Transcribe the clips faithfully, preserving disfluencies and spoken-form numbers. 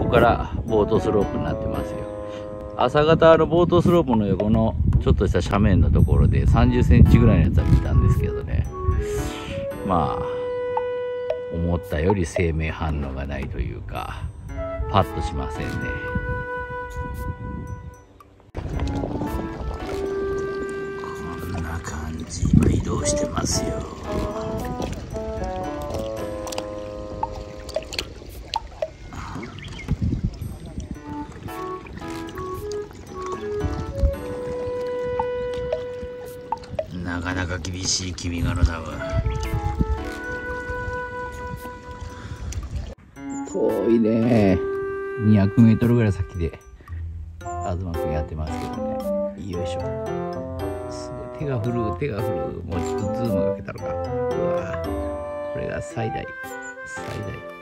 こからボートスロープになってますよ。朝方のボートスロープの横のちょっとした斜面のところでさんじゅっセンチぐらいのやつは見たんですけどね、まあ思ったより生命反応がないというか、パッとしませんね。こんな感じ、今移動してますよ。なかなか厳しい君がの多分。遠いね。にひゃくメートルぐらい先で東くんやってますけどね。よいしょ。すごい手が振る手が振る。もうちょっとズームかけたのか。うわ、これが最大最大。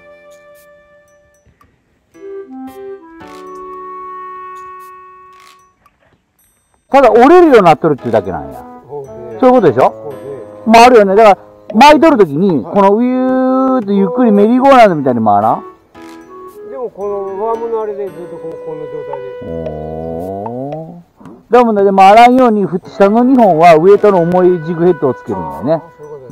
ただ折れるようになっとるっていうだけなんや。そういうことでしょ。まああるよね。だから巻いとるときにこのウィーってゆっくりメリーゴーランドみたいに回らん。 でもこのワームのあれでずっとここの状態で。おー。でもね、回らんように下のにほんはウエイトの重いジグヘッドをつけるんだよね。うん。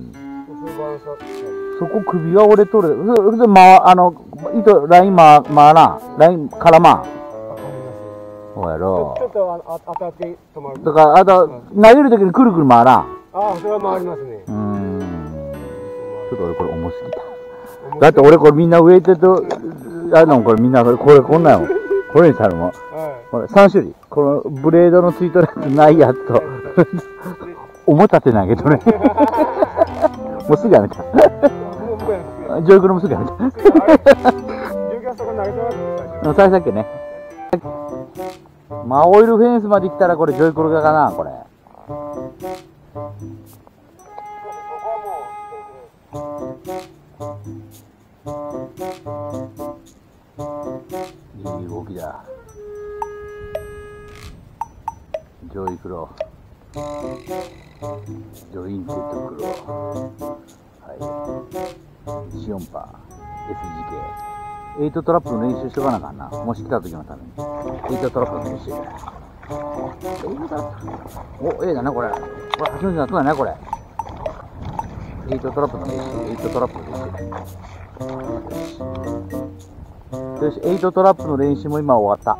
そこ首が折れとる。それで回あの糸ライン回回らん。ラインからまん。そうやろ。 ちょっとあ当たって止まる。 だからあと投げるときにくるくる回らん。 ああ、それは回りますね。 うん。ちょっと俺これ重すぎた。だって俺これみんなウエイトとあのこれみんなこれこれこんなんよ。これにしたのも。これさん種類。このブレードのついとるやつないやつと重たて投げとね。もうすぐやめた。ジョイクロもすぐやめた。最初だっけね。まあオイルフェンスまで来たらこれジョイクロかなこれ。いい動きだ。ジョイクロ。ジョインテッドクロ。はい。よんパー。エスジーケー。エイトトラップの練習しとかなあかんな。もし来た時のために。エイトトラップの練習。エイトトラップ。お、ええだな、これ。これ、初めてなったんだね、これ。エイトトラップの練習。エイトトラップの練習。よし、エイトトラップの練習も今終わった。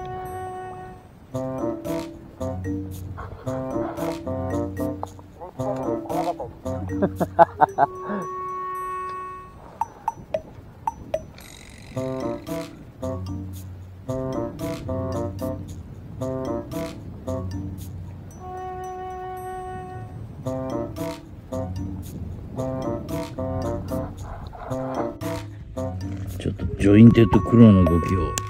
ちょっとジョインテッドクローの動きを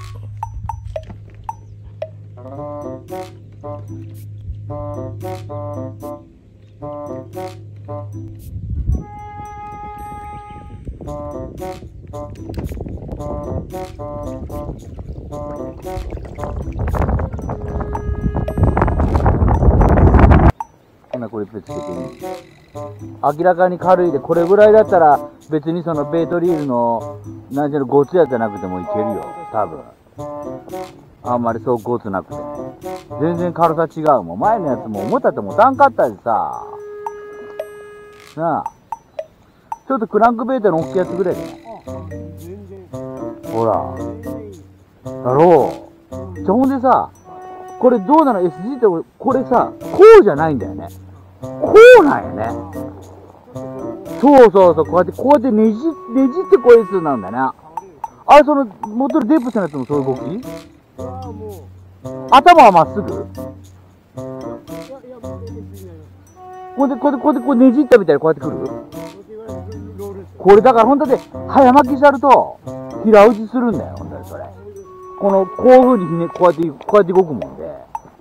ほなこれ別に明らかに軽いで、これぐらいだったら別にそのベイトリールの何ていうのゴツやじゃなくてもいけるよ多分。あんまりそうゴツなくて全然軽さ違うもん。前のやつも重たってもたんかったしさなあ。ちょっとクランクベイトの大きいやつぐらいだね。ほらだろう。じゃほんでさ、これどうなの エスジー ってこれさこうじゃないんだよね。こうなんよね。そうそうそう、こうやってこうやってねじねじってこういうやつなんだな。あれその元のデープスのやつもそういう動き？頭はまっすぐ？こうでこうでこうでこうねじったみたいにこうやってくる？これだから本当で早巻きしゃると平打ちするんだよ、本当にそれ。このこういう風にひねこうやってこうやって動くもんで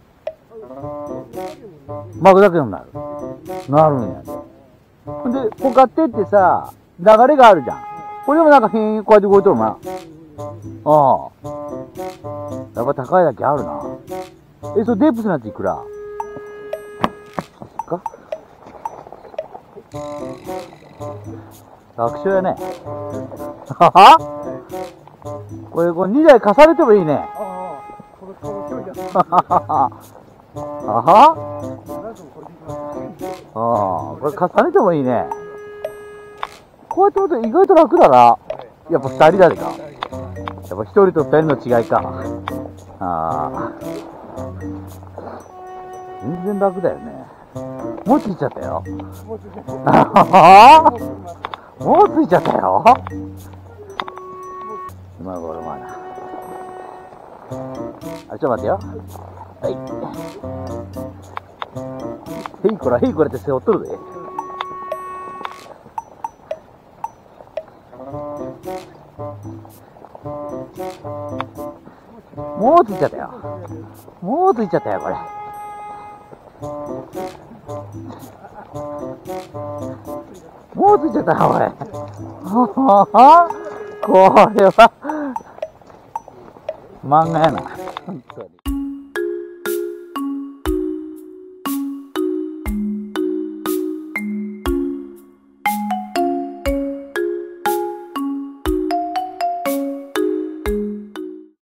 巻くだけになるなるんやで。ほんでこうやってってさ流れがあるじゃん。これでもなんか変こうやって動いとるな。ああやっぱ高いだけあるな。え、それデープスのやついくらか？楽勝やね。ははこれ、これにだい重ねてもいいね。 ああ、この、この距離だ。 あはああ、これ重ねてもいいね。こうやって見ると意外と楽だな。やっぱふたりだじゃん。やっぱひとりとふたりの違いか。ああ。全然楽だよね。もうついちゃったよ。 もうついてる。 もうついちゃったよ。今頃まだ。あ、ちょっと待ってよ。はい。へいこら、へいこらって背負っとるで。もうついちゃったよ。もうついちゃったよ、これ。もうついちゃったよ、これ。これは、漫画やな。本当に。